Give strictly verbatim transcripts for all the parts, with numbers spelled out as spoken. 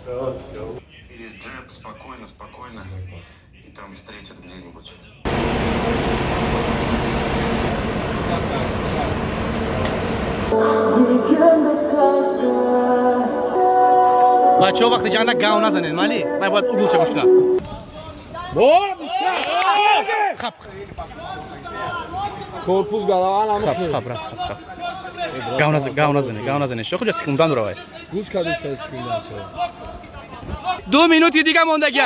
Перед джеб, спокойно, спокойно. И там встретят где-нибудь. بچه ها وقتی جنگ گاو نزنید مالی من باید اگل چه کنم خب корпус голова خب خب رفت خب خب گاو نزن گاو نزنید گاو نزنید شو خود سکندان رو باید گوش کردی سکندان چه دو минуты دیگه موندگی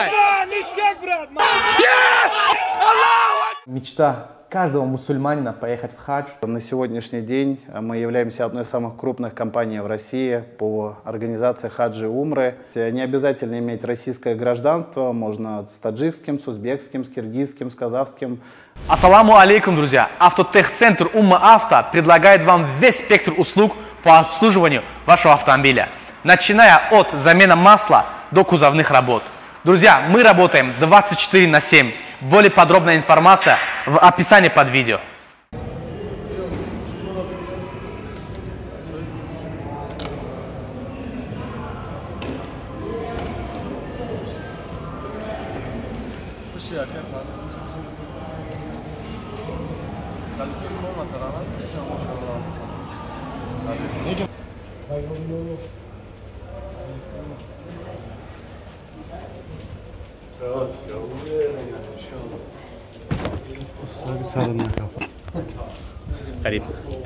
Мечта каждого мусульманина поехать в хадж. На сегодняшний день мы являемся одной из самых крупных компаний в России по организации хаджи и умры. Не обязательно иметь российское гражданство, можно с таджикским, с узбекским, с киргизским, с казахским. Ассаламу алейкум, друзья! Автотехцентр Умма Авто предлагает вам весь спектр услуг по обслуживанию вашего автомобиля, начиная от замены масла до кузовных работ. Друзья, мы работаем двадцать четыре на семь. Более подробная информация в описании под видео. قريب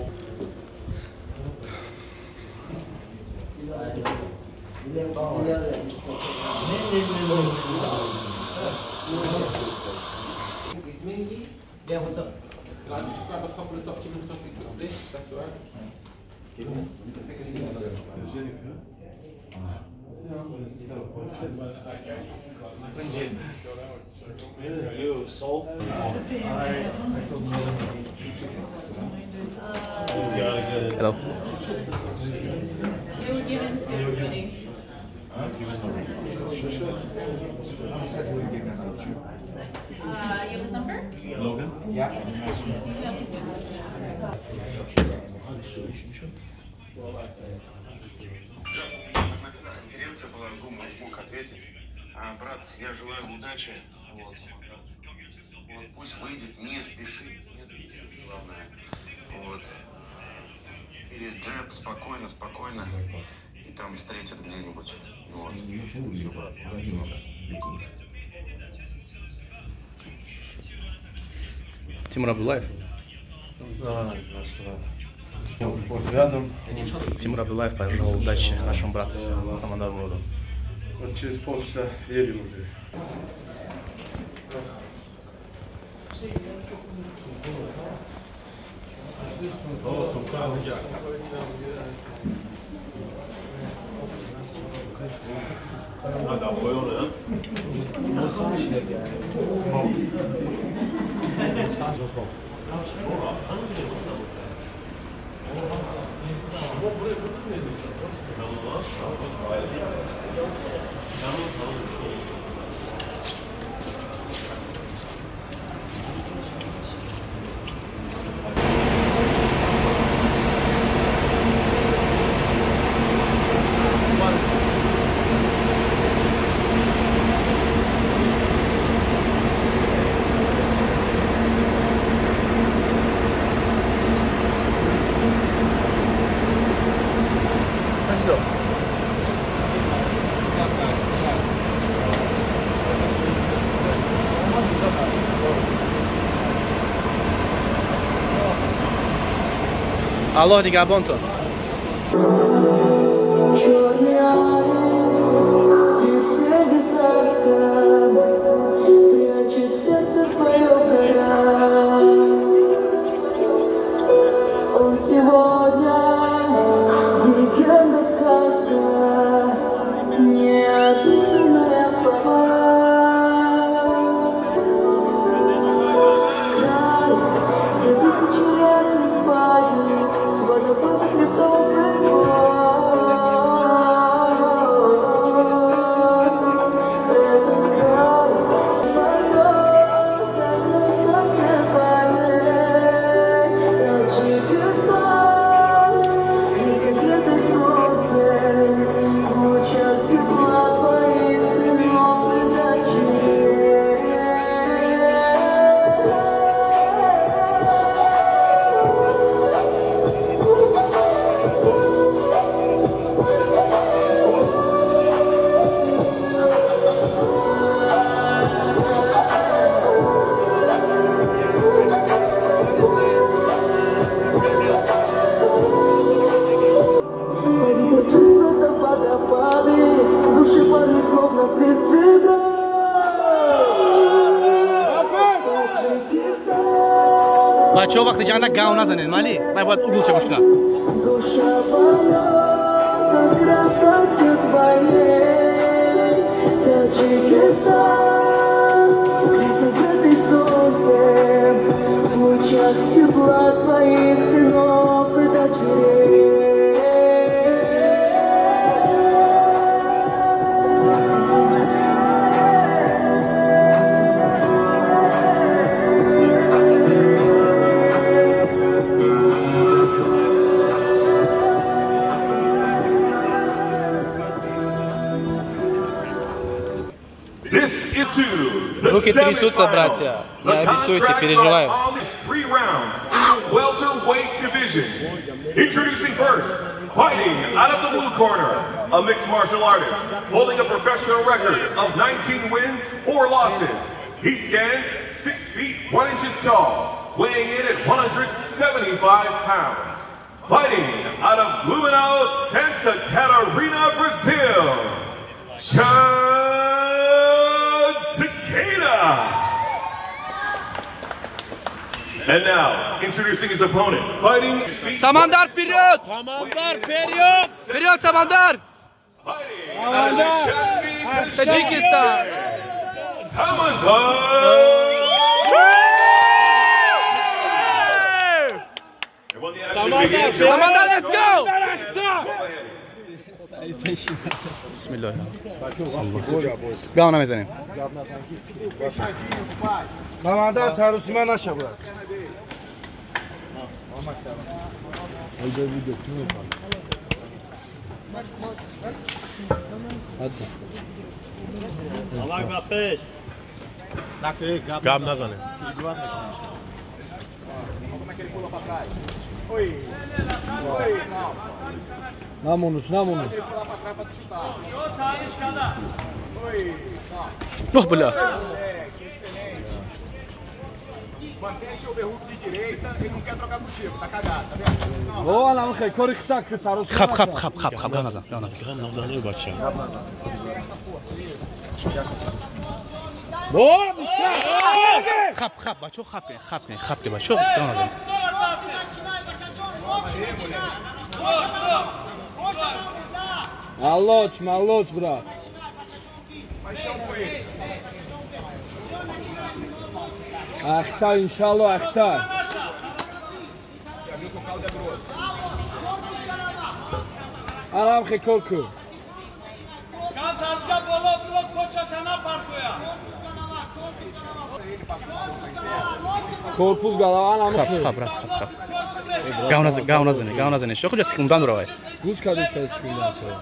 Hello. They were given to everybody. Uh, you have his number? Logan? Yeah. Конференция была, Zoom, не смог ответить. А, брат, я желаю удачи. Вот. Вот, пусть выйдет, не спеши. Не спеши, главное. Вот. Перед джеб, спокойно, спокойно. И там встретят где-нибудь. Вот. Тимур Абдуллаев. Да, наш брат. Вот рядом. Тимур Абдуллаев пожелал удачи нашему брату Хамадану роду. Вот через полчаса едем уже. الله نگهبانتون. Против بچه‌ها وقتی جنگ گاو نزنید مالی من باید اون گوش کنم Руки трясутся, братья. Не обессуйте, переживаю. Introducing first, fighting out of the blue corner, a mixed martial artist holding a professional record of nineteen wins, four losses. He stands six feet one inches tall, weighing in at one hundred seventy-five pounds. Fighting out of Blumenau, Santa Catarina, Brazil, Chad Cicada. And now, introducing his opponent, fighting... Samandar вперед! Samandar вперед! Вперед, Samandar! Fighting out of the Shanbi, Tajikistan! Samandar! Samandar, let's go! بسم الله گاو نمیزنیم Samandar sarusima naşa bırak. Gab nazane. Namunuş, namunuş. Oh, bля. Mantém seu berruco de direita, ele não quer trocar contigo, tá cagado, tá vendo? O anam xey korikta ki sarusima. خب خب خب خب خب گاو نزن گاو نزن Gab nazane bacha. O, bişka. خب خب بچه‌ها خب کن خب کن خب که بچه‌ها گاو نزن Malloç, malloç bırak. Axta inşallah axta. Anam xey korku. Korpus qala anam خب xey. خب خب خب گاو نزن گاو نزن گاو نزن شو کجا سیکمدان رو وای Guz kadar istiyorlar sonra.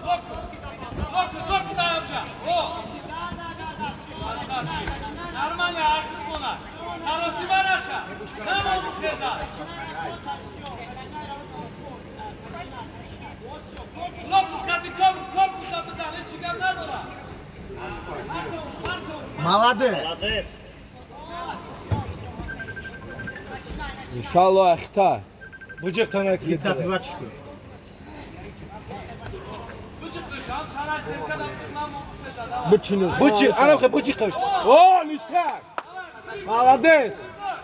Молодец. İnşallah axta. Bıcıktan ekledik. Bıçını. Bıcık, anam xey bıcık qo'sh. O, nishtar. Молодец.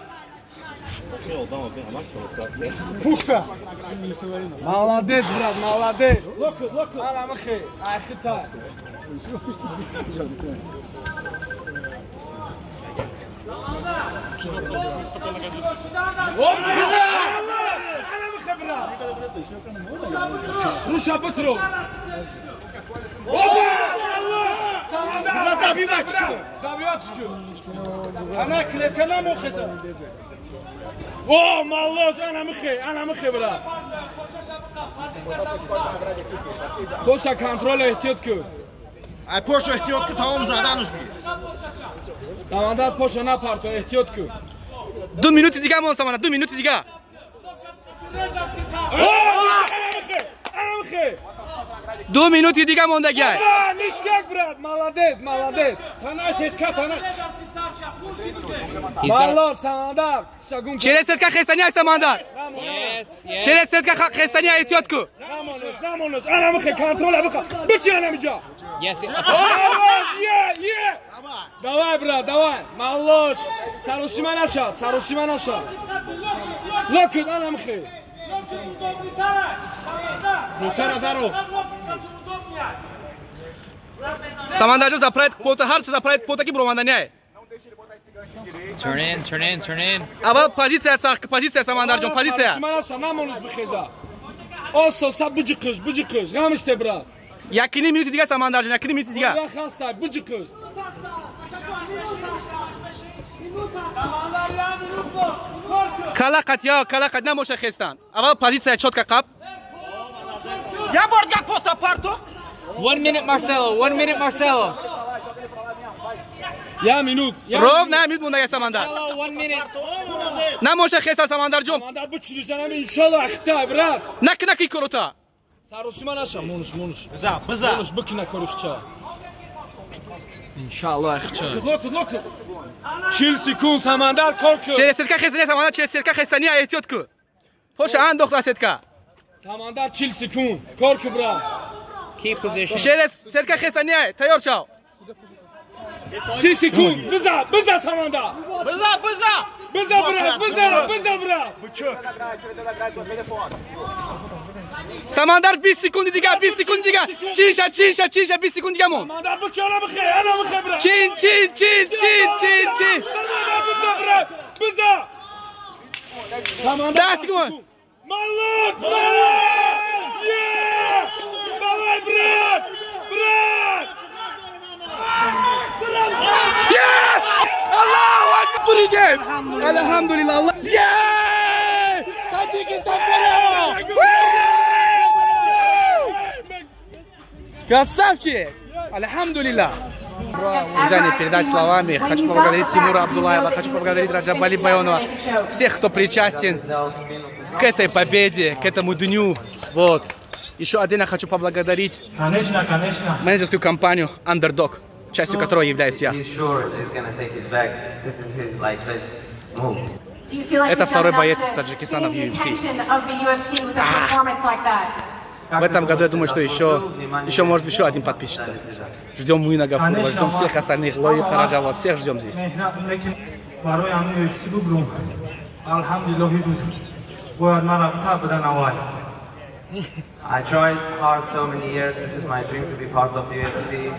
Пушка. Молодец, брат, молодец. Anam xey, axta. Rusha Petrov. Добивачку. Добивачку. Ana klekana mı xeza? O, malloş, anam xey, anam xey brat. Poşa kontrol ehtiyot kö. Ay poşa ehtiyot ki tamam zadan uş bir. Samandar poşa na parto ehtiyot kö. دو minut دیگه مون سامان دو minut دیگه O, anam xey, anam xey. Ду минути дига мондагиай. Ништяк, брат, молодец, молодец. Тана сетка, тана. Молодец, Самандар. Через сетка хестани ай Самандар. Через сетка хестани ай эhtiyot ку. Намонуш, намонуш. Ана михе контроля бика. Бичи ана миджа. Yes. Е, е. Давай, брат, давай. Молодец. Сарусима наша, сарусима наша. Локут ана михе. Самандар жо заправит пота, ҳар чиз заправит пота ки броманданяй. Turn in, turn in, turn in. Аввал позиция сах, позиция Самандар ҷон, позиция. Сарусима наша, намонуш бихеза. Осо саб бужиқиш, бужиқиш. Гамиште, брат. Якини минути дига Самандар ҷон, якини минути дига. Я хастай, бужиқиш. Калақат я, калақат намоша хестан. Аввал позиция чётка қаб. Я борга пота парто. One minute, Marcelo. One minute, Marcelo. Я минут. Ров на минут монда Самандар. Marcelo, one minute. Намоша хестан Самандар ҷон. Самандар бичи жанам иншаллоҳ ахтай, брат. Нак нак икорота. Сарусима наша, монуш, монуш. Биза, биза. Монуш бикина корихча. Иншаллоh, ахча. Локут, локут. чил секунд Самандар корку. Через сетка хестани Самандар, через сетка хестани ай эhtiyot ку. Поша андохта сетка. Самандар чил секунд. Корку, брат. Keep position. Через сетка хестани ай, тайёр шав. си секунд. Биза, биза Самандар. Биза, биза. Биза, брат, биза, биза, брат. Самандар бист секунди дига, бист секунди дига. Чиша, чиша, чиша, бист секунди дига мон. Самандар бичи ана михе, ана михе, брат. Чин, чин, чин, чин, чин, чин. Самандар биза, брат. Биза. Самандар. Да, секунд. Молод, молод. Е! Давай, брат. Брат. Yes! Allahu Akbar again! Alhamdulillah. Allah. Yeah! Tajikistan forever! Красавчик! Alhamdulillah. В зане передать словами. Хочу поблагодарить Тимура Абдуллаева, хочу поблагодарить Раджабали Байонова, всех, кто причастен к этой победе, к этому дню. Вот. Еще отдельно хочу поблагодарить Конечно, конечно. менеджерскую компанию Underdog, частью которой являюсь я. Это второй боец из Таджикистана в ю эф си. В этом году я думаю, что еще, еще может еще один подписчица. Ждем Муина Гафурова, ждем всех остальных, Лои Хараджалова, всех ждем здесь. I tried hard so many years. This is my dream to be part of U F C.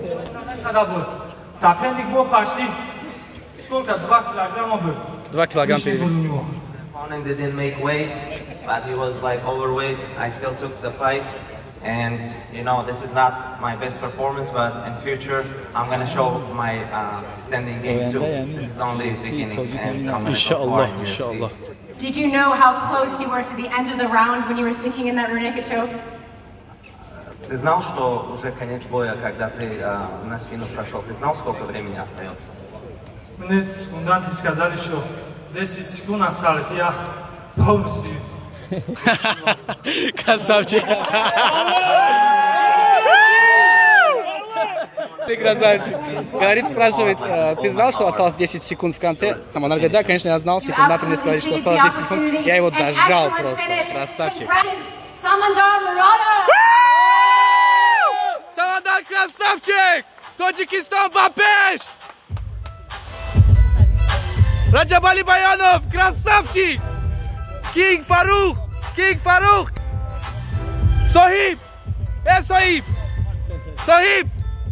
Два килограмма перевес. Opponent didn't make weight, but he was like overweight. I still took the fight, and you know this is not my best performance, but in future I'm gonna show my uh, standing game too. This is only the beginning, and I'm gonna go far in U F C. Did you know how close you were to the end of the round when you were sinking in that rear naked choke? Ты знал, что уже конец боя, когда ты uh, на спину прошел? Ты знал, сколько времени остается? Мне секунданты сказали, что десять секунд осталось, я полностью. Красавчик. Ты красавчик. Говорит, спрашивает, ты знал, что осталось десять секунд в конце? Самандар говорит, да, конечно, я знал. Секундатор мне сказали, что осталось десять секунд. Я его дожал просто. Красавчик. Самандар красавчик! Таджикистан Бабеш! Раджабали Байонов, красавчик! Кинг Фарух! Кинг Фарух! Сохиб! Э, Сохиб! Сохиб!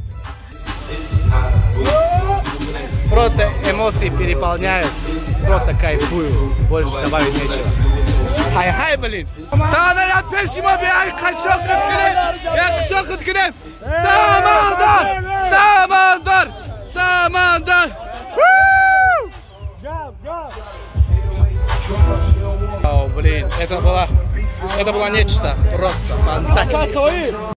Просто эмоции переполняют. Просто кайфую. Больше добавить нечего. Хай-хай, блин! Самандар, пешимо бей, хашок открем! Я хашок открем! Самандар! Самандар! Самандар! О, блин, это было, это было нечто просто фантастика.